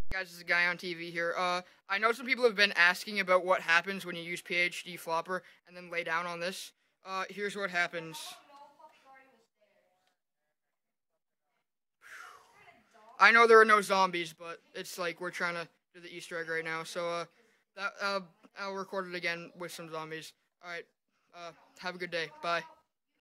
Guys, this is a guy on TV here. I know some people have been asking about what happens when you use PhD flopper and then lay down on this. Here's what happens. I know there are no zombies, but it's like we're trying to do the Easter egg right now. So, I'll record it again with some zombies. All right. Have a good day. Bye.